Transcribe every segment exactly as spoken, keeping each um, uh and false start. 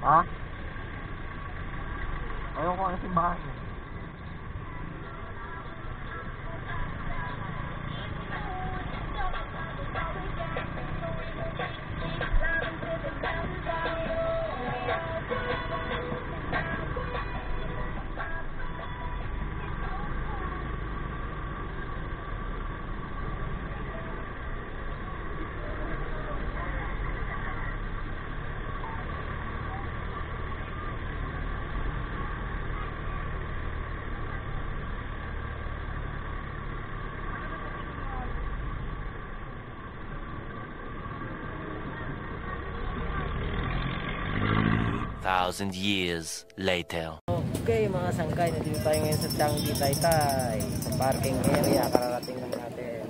Ha? Ayaw ko ang simbahan. Thousand years later. Okay mga sangkay, nandito tayo ngayon sa Changi Taytay, sa parking area, kararating lang natin.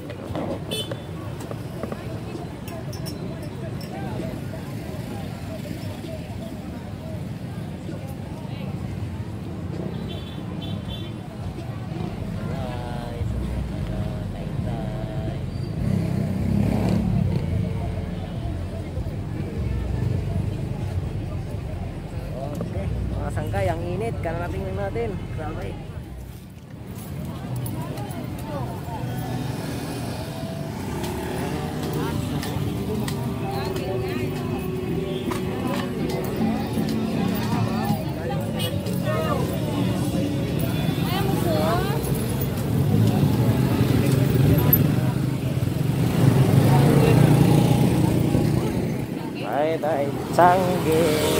Sangkay, ang init, kararating lang natin. Grabe. Taytay Changi.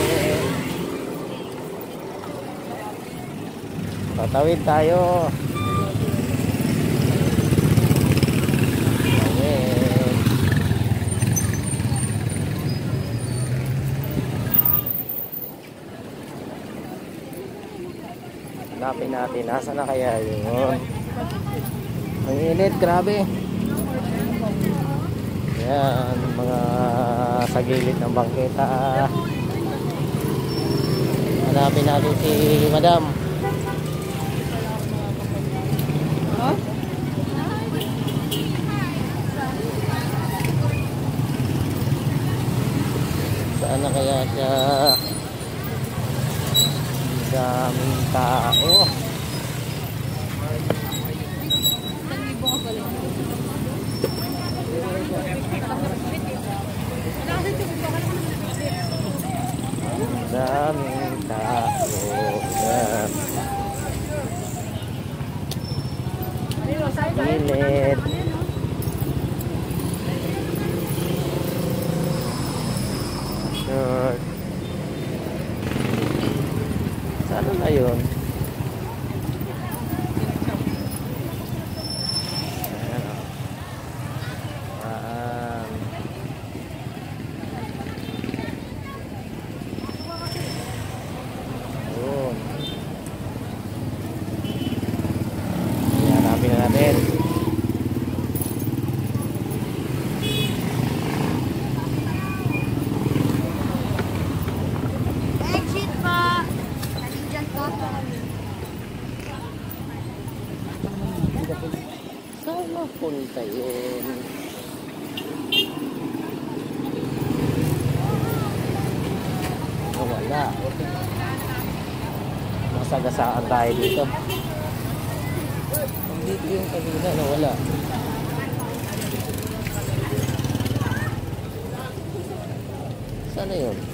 Tatawid tayo. Tawid. Hanapin natin. Nasaan na kaya yun? Ang init, grabe. Yan, mga sa gilid ng bangketa. Hanapin natin si Madam. Saan na kaya siya? Daming tao. Daming tao. Init. Short. Sana na yun? Ayan. Yun. Hanapin na natin. Saan mapunta yun? Oh, wala. Masagasaan tayo dito. Dito yung kanina na wala. Saan na yun?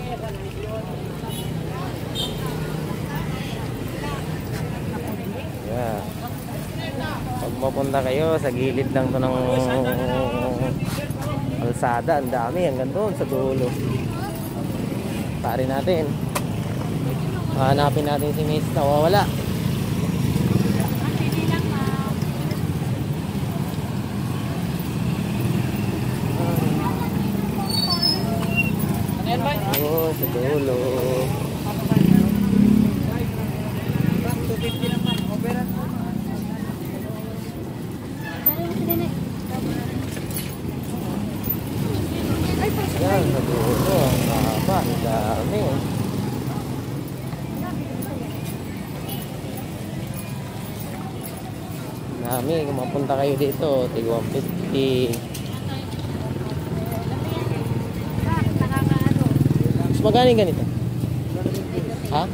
Yeah. Pag mapunta kayo sa gilid lang to ng kalsada, ang dami hanggang doon sa dulo. Pare natin. Hanapin natin si Miss nawawala. Oh, sa dulo. Yan, sa dulo. Ang haba, ang dami. Dami, kung mapunta kayo dito, tig one fifty. Mas magaling ganito. Ha?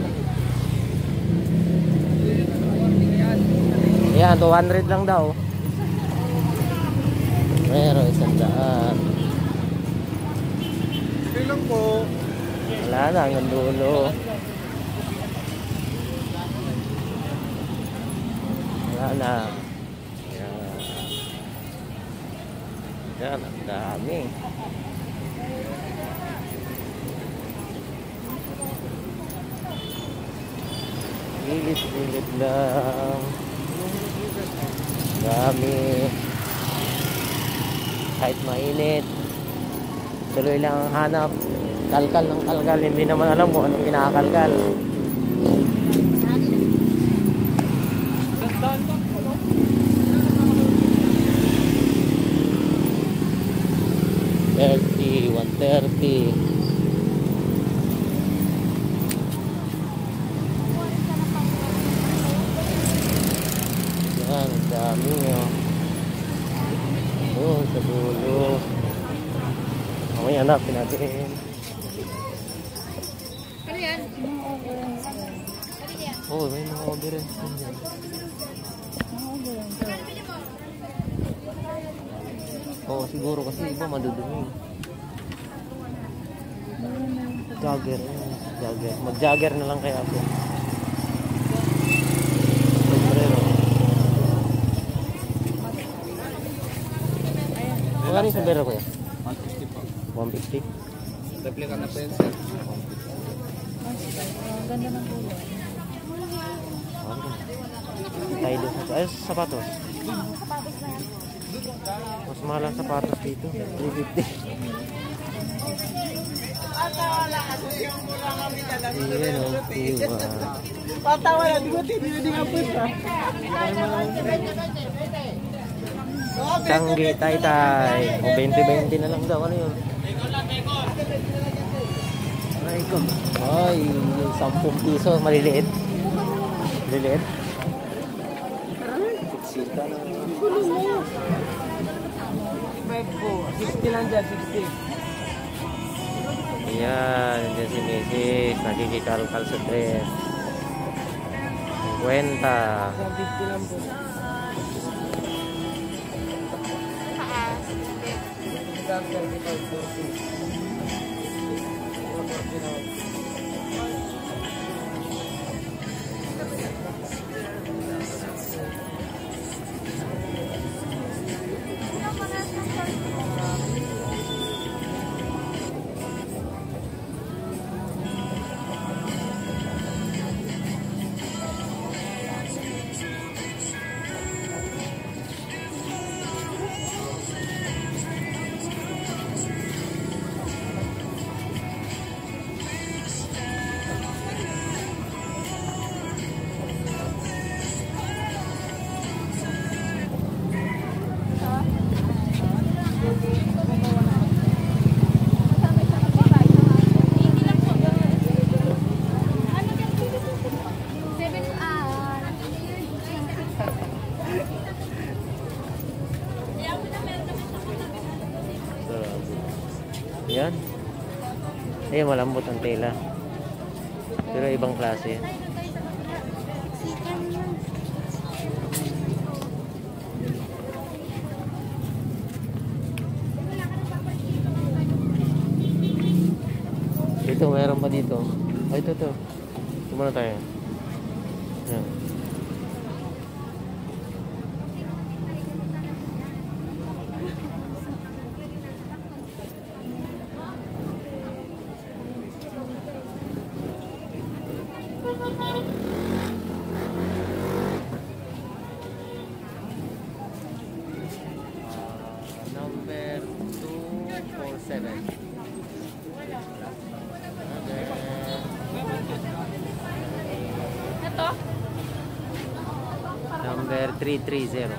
Yan, two hundred lang daw. Pero isang daan. Okay lang po. Wala na, hanggang dulo. Wala na. Yan. Yan, ang dami. Gilit-gilit lang. Dami. Kahit mainit, tuloy lang ang hanap. Kalkal ng kalkal, hindi naman alam kung anong kinakalkal. thirty, one thirty. Yan, ang dami oh. Oh, sa dulo. Mamaya hanapin natin. Ano yan? Oh, may mga order rin. Oh, siguro kasi iba madudumi. Jagger. eh, Jagger. Mag-jagger na lang kaya ako. Sombrero. Magkano yung sombrero ko yan? one fifty po. one fifty? Replica na pencil. Ganda ng kulay. Tayo doon sa... Ay, sapatos. Mas mahal ang sapatos dito. three fifty. Ayan o. Diba? Patawa na, di ba tinili nga po siya? Tanggi, tay-tay. O, twenty twenty na lang daw. Ano yun? Aray ko. Ay, yung ten piso. Maliliit. Maliliit. Sita na. sixty lang dyan, sixty. Ayan, nandiyan si Missus Nakikikalkal sa dress. Kwenta. fifty lang po. Yan. Ayan, malambot ang tela. Pero ibang klase. Ito, meron pa dito. Ay, ito, ito. Ito muna tayo. Yan. Number two four seven. Ito? Number three three zero.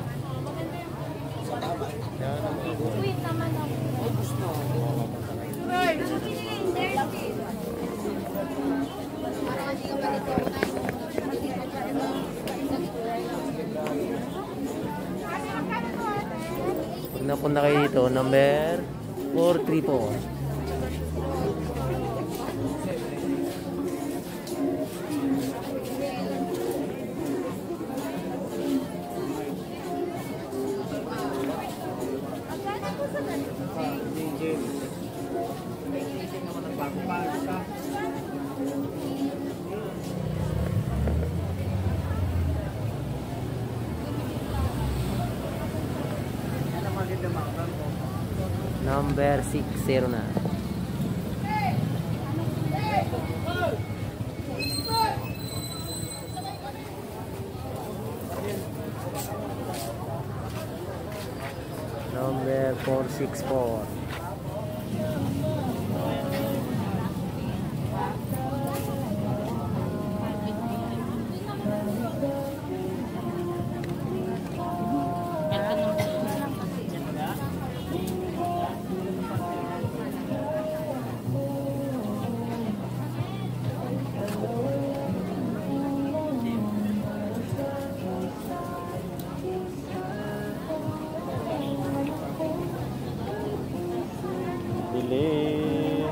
Wait naman ako. Pag napunta kayo dito, number four three four. Number six zero na. Number four six four. Bili.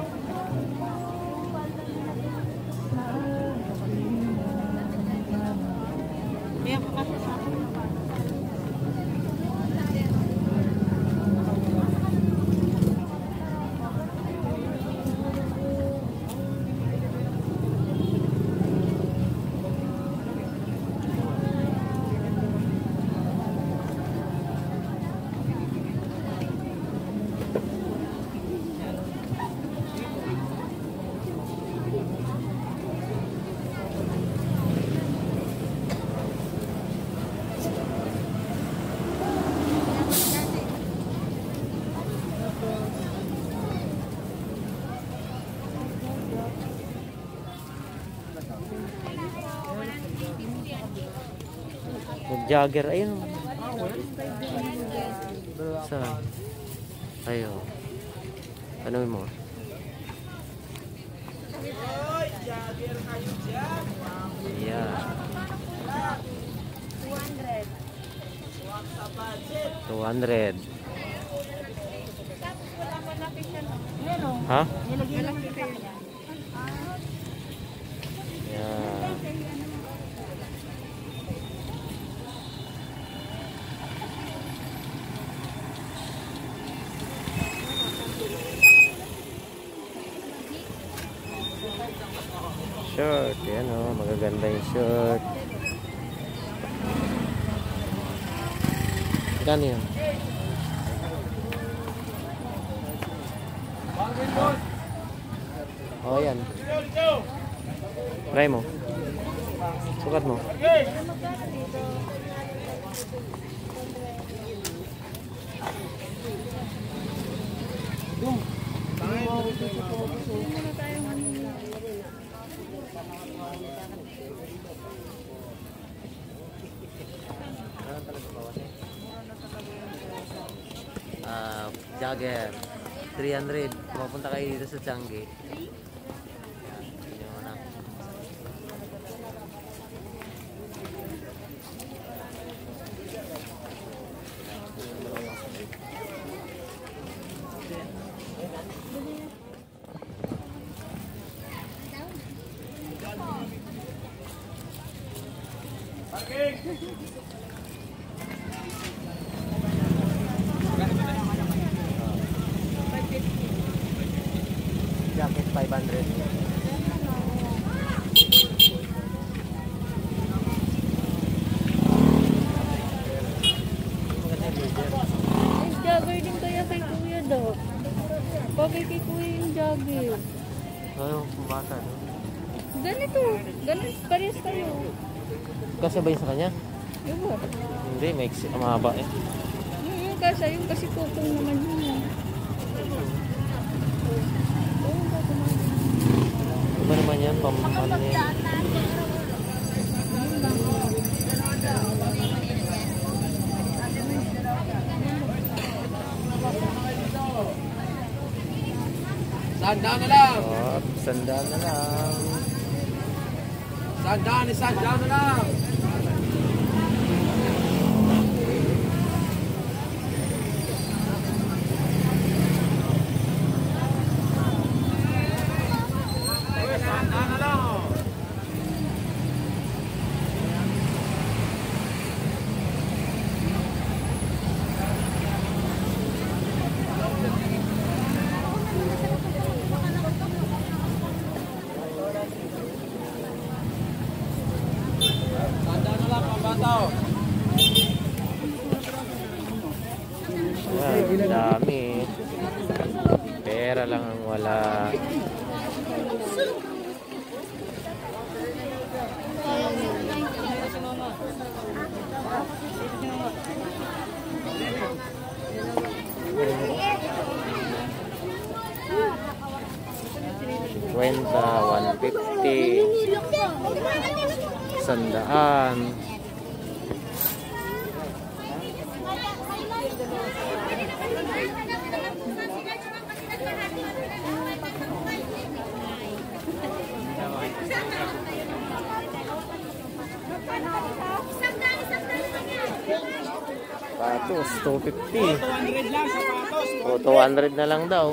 Jagger, ayun. Saan? Ayo. Ano mo? Yeah. two hundred. Ha? Yeah. Shirt, yan o, magaganda yung shirt. Gano yun? O, yan. Try mo. Sukat mo. Uh, Jagger three hundred. Pupunta kayo dito sa Changi. Jacket five hundred. Jagger din kaya kay kuya daw. Bagay kay kuya yung jagger. Ano, bata no? Ganito. Ganito. Parehas kayo. Kasabay sa kanya? Yung mo. Hindi, may mahaba eh. Yung, yung kasi, yung kasi kukong naman yun. Iba naman yan, pam ano yan. Sandaan na lang. Oh, sandaan na lang. Sandaan, sandaan na lang. Ayan, dami. pera lang ang wala. Kwenta, one fifty. Sandaan. Patos, two fifty. O, two hundred na lang daw.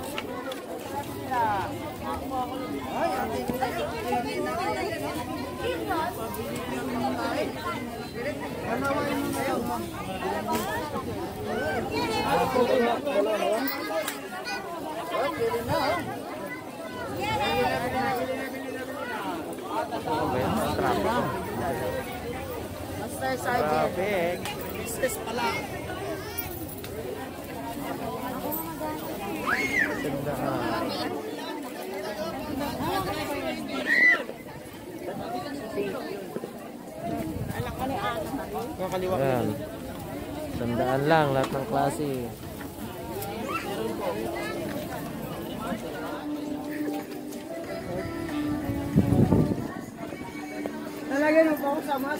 Traffic. Ayan. Sandaan lang lahat ng klase. Nalagay mo pa ako sa mas.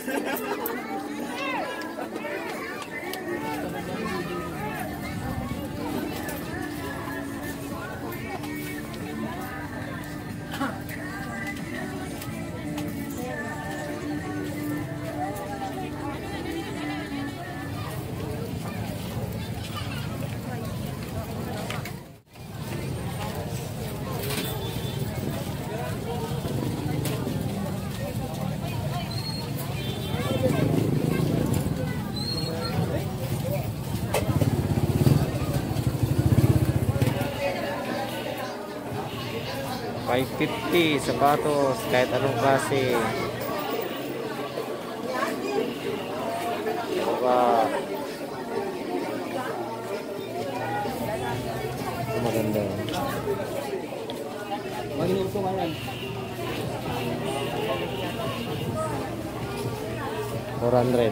five fifty sapatos kahit anong klase. Diba? Ito maganda. Mag-inom ko ngayon. four hundred.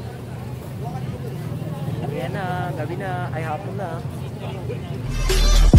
Gabi na, gabi na, ay hapon na.